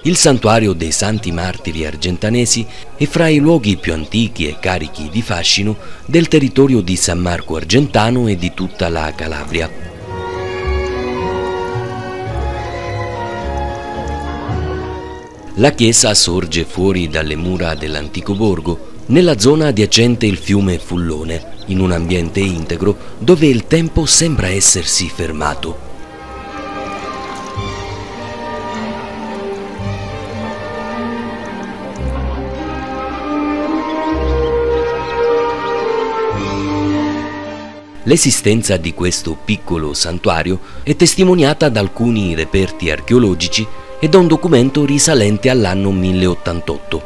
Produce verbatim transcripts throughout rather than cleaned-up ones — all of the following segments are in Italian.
Il santuario dei Santi Martiri Argentanesi è fra i luoghi più antichi e carichi di fascino del territorio di San Marco Argentano e di tutta la Calabria. La chiesa sorge fuori dalle mura dell'antico borgo, nella zona adiacente il fiume Fullone, in un ambiente integro dove il tempo sembra essersi fermato. L'esistenza di questo piccolo santuario è testimoniata da alcuni reperti archeologici e da un documento risalente all'anno mille ottantotto.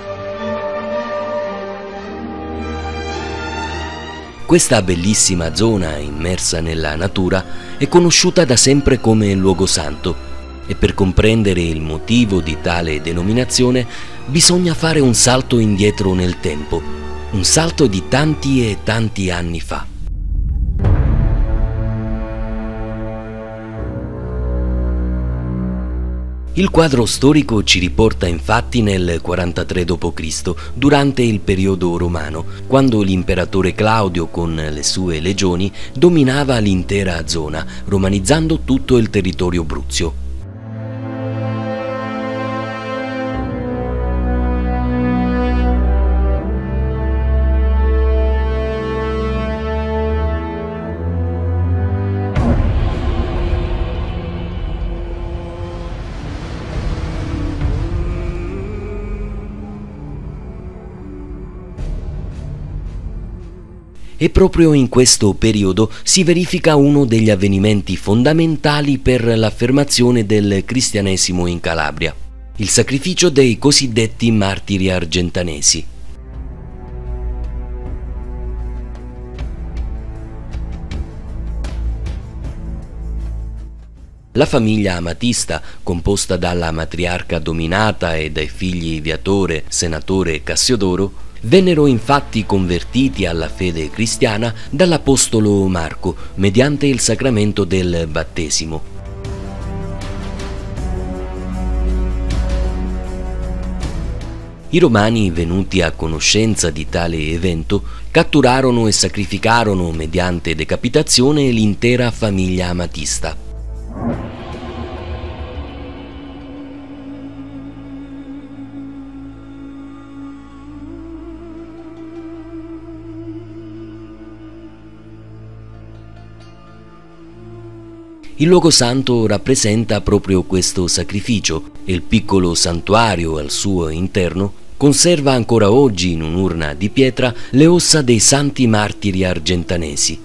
Questa bellissima zona immersa nella natura è conosciuta da sempre come luogo santo e per comprendere il motivo di tale denominazione bisogna fare un salto indietro nel tempo, un salto di tanti e tanti anni fa. Il quadro storico ci riporta infatti nel quarantatré dopo Cristo, durante il periodo romano, quando l'imperatore Claudio con le sue legioni dominava l'intera zona, romanizzando tutto il territorio bruzio. E proprio in questo periodo si verifica uno degli avvenimenti fondamentali per l'affermazione del cristianesimo in Calabria: il sacrificio dei cosiddetti martiri argentanesi. La famiglia Amatista, composta dalla matriarca Dominata e dai figli Viatore, Senatore e Cassiodoro, vennero infatti convertiti alla fede cristiana dall'apostolo Marco mediante il sacramento del battesimo. I romani, venuti a conoscenza di tale evento, catturarono e sacrificarono mediante decapitazione l'intera famiglia Amatista. Il luogo santo rappresenta proprio questo sacrificio e il piccolo santuario al suo interno conserva ancora oggi in un'urna di pietra le ossa dei santi martiri argentanesi.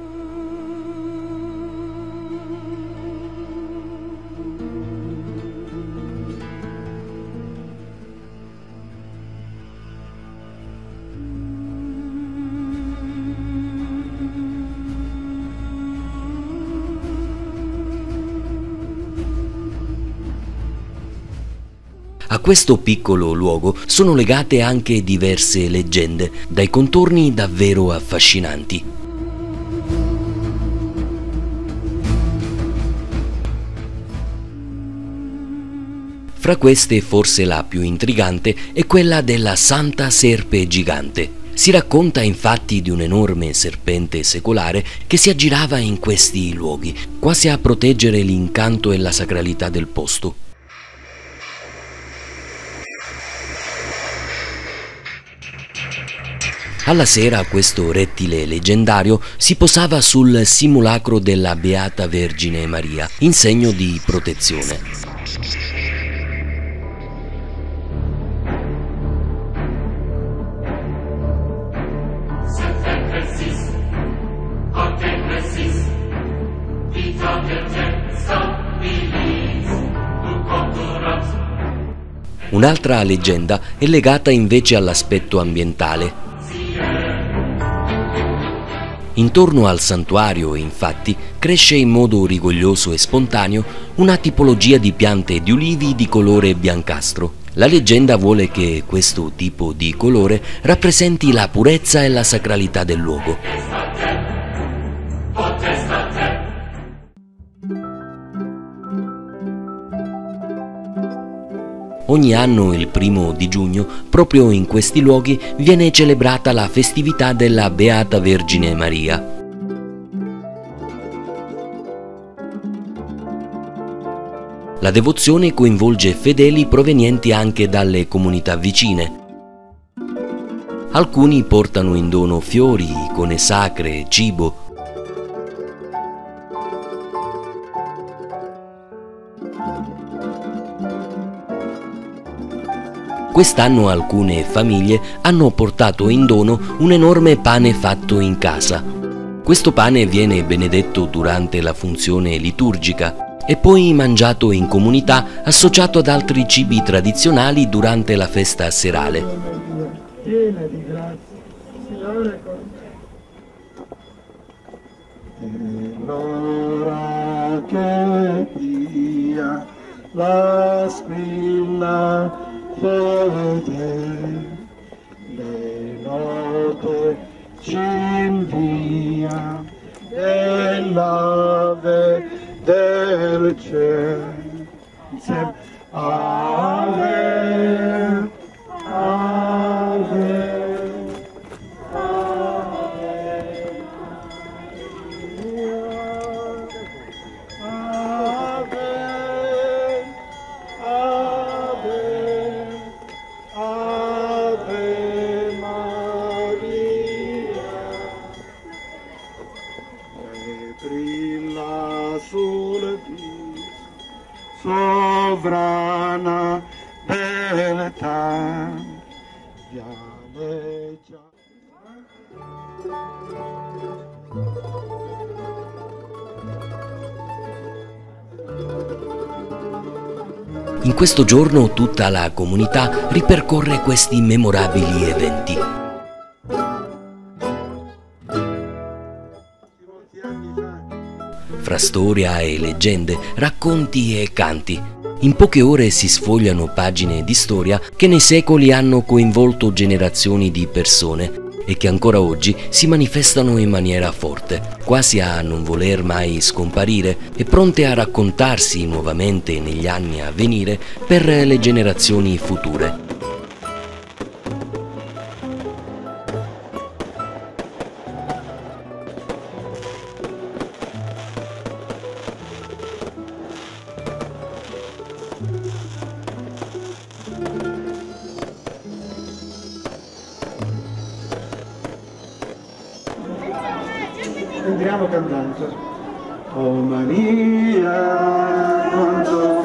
A questo piccolo luogo sono legate anche diverse leggende, dai contorni davvero affascinanti. Fra queste forse la più intrigante è quella della Santa Serpe Gigante. Si racconta infatti di un enorme serpente secolare che si aggirava in questi luoghi, quasi a proteggere l'incanto e la sacralità del posto. Alla sera questo rettile leggendario si posava sul simulacro della Beata Vergine Maria, in segno di protezione. Un'altra leggenda è legata invece all'aspetto ambientale. Intorno al santuario, infatti, cresce in modo rigoglioso e spontaneo una tipologia di piante di ulivi di colore biancastro. La leggenda vuole che questo tipo di colore rappresenti la purezza e la sacralità del luogo. Ogni anno, il primo di giugno, proprio in questi luoghi viene celebrata la festività della Beata Vergine Maria. La devozione coinvolge fedeli provenienti anche dalle comunità vicine. Alcuni portano in dono fiori, icone sacre, cibo. Quest'anno alcune famiglie hanno portato in dono un enorme pane fatto in casa. Questo pane viene benedetto durante la funzione liturgica e poi mangiato in comunità associato ad altri cibi tradizionali durante la festa serale. Piena di grazia, Signore è con te. L'ora che dia la squilla fede, le note ci invia nell'ave del cielo. Insieme, Ave, Ave. Sovrana beltà, vianeggia. In questo giorno tutta la comunità ripercorre questi memorabili eventi. Fra storia e leggende, racconti e canti, in poche ore si sfogliano pagine di storia che nei secoli hanno coinvolto generazioni di persone e che ancora oggi si manifestano in maniera forte, quasi a non voler mai scomparire e pronte a raccontarsi nuovamente negli anni a venire per le generazioni future. Entriamo cantando. Oh Maria, quanto